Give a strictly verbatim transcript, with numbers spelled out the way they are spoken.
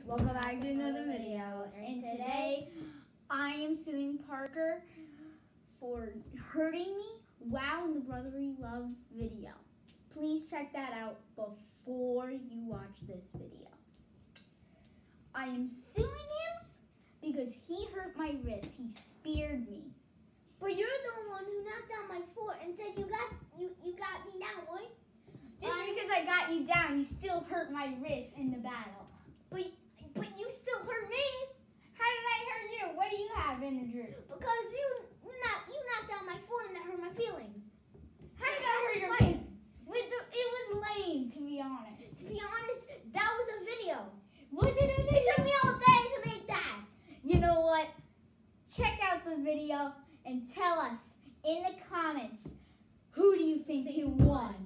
welcome back to another video, and today I am suing Parker for hurting me while in the Brotherly Love video. Please check that out before you watch this video. I am suing him because he hurt my wrist, he speared me. But you're the one who knocked down my foot and said you got you, you got me down, boy. Just because I got you down, you still hurt my wrist in the battle. But but you still hurt me. How did I hurt you? What do you have, Andrew? Because you knocked you knocked down my foot and that hurt my feelings. How did that hurt your feelings? With the, it was lame, to be honest. To be honest, that was a video. Was it a video? It took me all day to make that. You know what? Check out the video and tell us in the comments, who do you think who won?